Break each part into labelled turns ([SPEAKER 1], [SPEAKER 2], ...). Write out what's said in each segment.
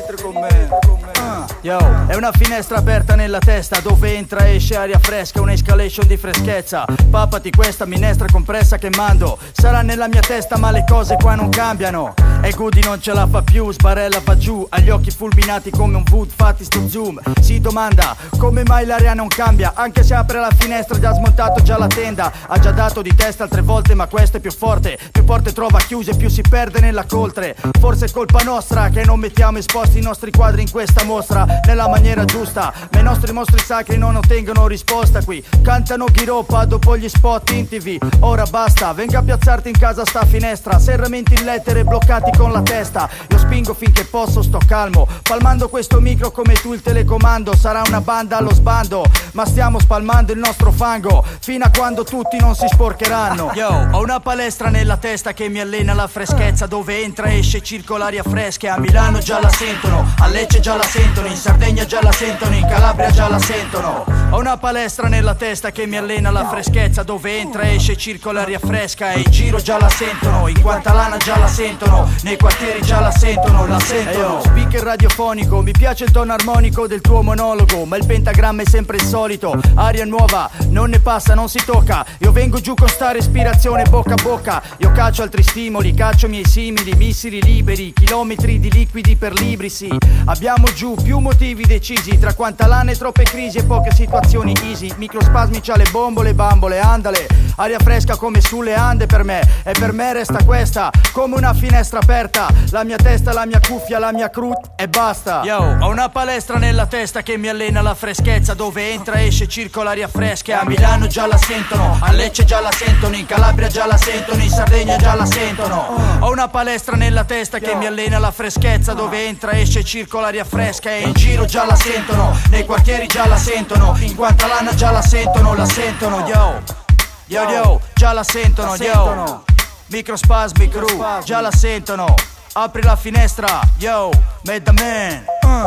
[SPEAKER 1] Yo, è una finestra aperta nella testa dove entra e esce aria fresca, un'escalation di freschezza. Papati questa minestra compressa che mando, sarà nella mia testa ma le cose qua non cambiano. E Goody non ce la fa più, sbarella va giù, ha gli occhi fulminati come un wood, fatti sto zoom. Si domanda come mai l'aria non cambia, anche se apre la finestra già smontato già la tenda. Ha già dato di testa altre volte ma questo è più forte, più porte trova chiuse più si perde nella coltre. Forse è colpa nostra che non mettiamo esposti i nostri quadri in questa mostra nella maniera giusta, ma i nostri mostri sacri non ottengono risposta qui. Cantano ghiroppa dopo gli spot in TV. Ora basta, venga a piazzarti in casa sta finestra, serramenti in lettere bloccati con la testa. Io spingo finché posso, sto calmo, palmando questo micro come tu il telecomando. Sarà una banda allo sbando, ma stiamo spalmando il nostro fango fino a quando tutti non si sporcheranno. Yo, ho una palestra nella testa che mi allena la freschezza, dove entra e esce circola aria fresca. A Milano già la sentono, a Lecce già la sentono, in Sardegna già la sentono, in Calabria già la sentono. Ho una palestra nella testa che mi allena la freschezza, dove entra e esce circola aria fresca. E in giro già la sentono, in Guantalana già la sentono, nei quartieri già la sentono, la sentono. Speaker radiofonico, mi piace il tono armonico del tuo monologo, ma il pentagramma è sempre il solito. Aria nuova, non ne passa, non si tocca. Io vengo giù con sta respirazione bocca a bocca. Io caccio altri stimoli, caccio miei simili, missili liberi, chilometri di liquidi per libri, sì. Abbiamo giù più motivi decisi, tra quanta lana e troppe crisi e poche situazioni easy. Microspasmici alle bombole, bambole, andale. Aria fresca come sulle Ande per me, e per me resta questa, come una finestra aperta. La mia testa, la mia cuffia, la mia crut e basta. Yo, ho una palestra nella testa che mi allena la freschezza, dove entra e esce circola aria fresca. A Milano già la sentono, a Lecce già la sentono, in Calabria già la sentono, in Sardegna già la sentono. Ho una palestra nella testa che mi allena la freschezza, dove entra e esce circola aria fresca. E in giro già la sentono, nei quartieri già la sentono, in Guantalana già la sentono, la sentono. Yo, yo, yo, già la sentono, yo. Microspasmi crew, già la sentono. Apri la finestra, yo, Meda Man.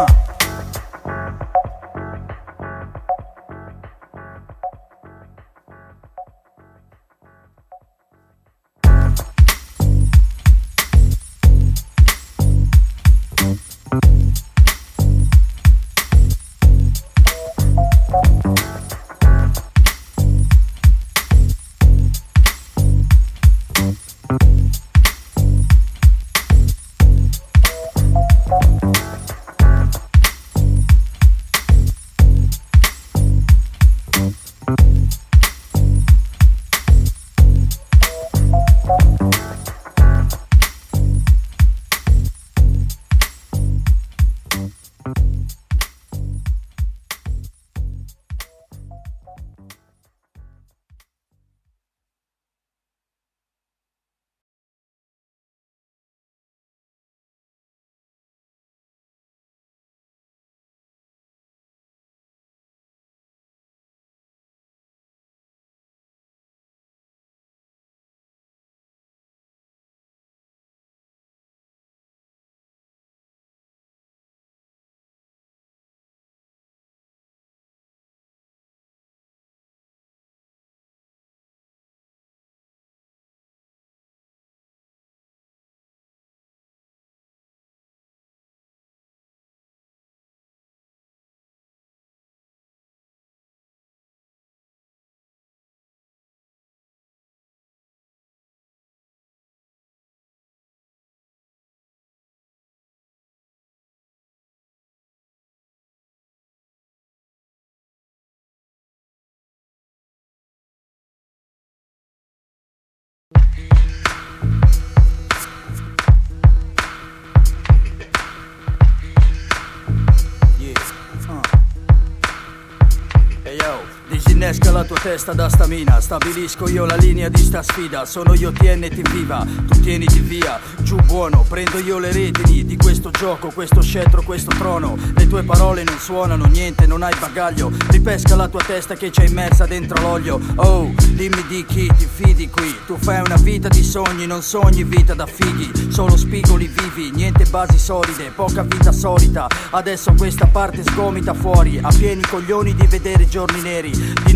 [SPEAKER 1] Disinnesca la tua testa da stamina, stabilisco io la linea di sta sfida. Sono io TNT viva, tu tieniti via. Giù buono, prendo io le redini di questo gioco, questo scettro, questo trono. Le tue parole non suonano niente, non hai bagaglio. Ripesca la tua testa che c'è immersa dentro l'olio. Oh, dimmi di chi ti fidi qui. Tu fai una vita di sogni, non sogni vita da fighi. Solo spigoli vivi, niente basi solide, poca vita solita. Adesso questa parte sgomita fuori, a pieni coglioni di vedere giorni neri, di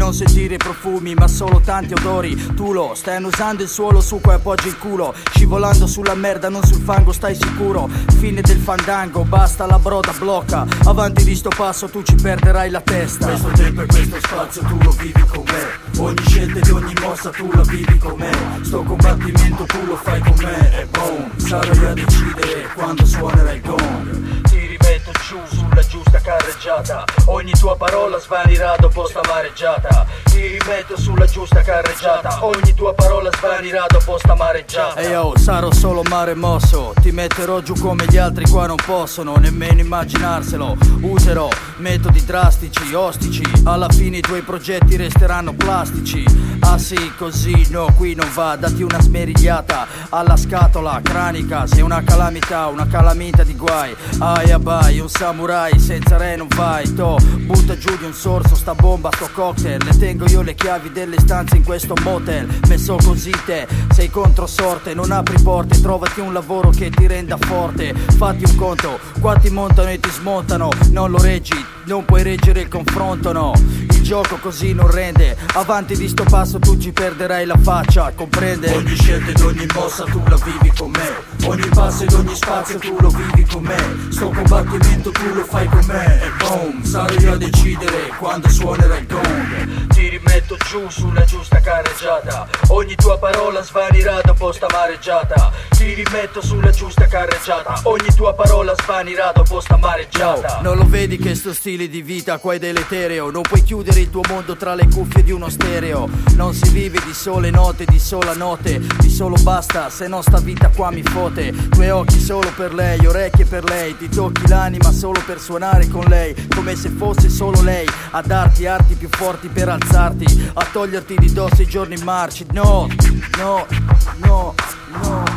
[SPEAKER 1] non sentire i profumi ma solo tanti odori. Tu lo stai annusando il suolo su cui appoggi il culo, scivolando sulla merda non sul fango, stai sicuro. Fine del fandango, basta la broda, blocca. Avanti di sto passo tu ci perderai la testa.
[SPEAKER 2] Questo tempo e questo spazio tu lo vivi con me, ogni scelta ed ogni mossa tu la vivi con me. Sto combattimento tu lo fai con me e boom, sarai a decidere quando suonerà il gong.
[SPEAKER 1] Ti rimetto giù sulla giusta carreggiata, ogni tua parola svanirà dopo sta mareggiata. Ti rimetto sulla giusta carreggiata, ogni tua parola svanirà dopo sta mareggiata. E io sarò solo mare mosso, ti metterò giù come gli altri qua non possono nemmeno immaginarselo. Userò metodi drastici, ostici, alla fine i tuoi progetti resteranno plastici. Ah sì, così no, qui non va, dati una smerigliata alla scatola cranica. Sei una calamita di guai. Aia bai, un samurai, senza re non vai. To, butta giù di un sorso sta bomba, sto cocktail. Le tengo io le chiavi delle stanze in questo motel. Messo così te, sei contro sorte, non apri porte, trovati un lavoro che ti renda forte. Fatti un conto, qua ti montano e ti smontano. Non lo reggi, non puoi reggere il confronto, no. Il gioco così non rende, avanti di sto passo tu ci perderai la faccia, comprende?
[SPEAKER 2] Ogni scelta ed ogni mossa tu la vivi con me, ogni passo ed ogni spazio tu lo vivi con me. Sto combattimento tu lo fai con me e boom, sarai a decidere quando suonerà il gong.
[SPEAKER 1] Ti rimetto giù sulla giusta carreggiata, ogni tua parola svanirà dopo sta mareggiata. Ti rimetto sulla giusta carreggiata, ogni tua parola svanirà dopo sta mareggiata. Non lo vedi che sto stile di vita qua è deletereo? Non puoi chiudere il tuo mondo tra le cuffie di uno stereo. Non si vive di sole note, di sola notte, di solo basta, se no sta vita qua mi fote. Tuoi occhi solo per lei, orecchie per lei, ti tocchi l'anima solo per suonare con lei, come se fosse solo lei a darti arti più forti per alzarti, a toglierti di dosso i giorni marci. No, no, no, no.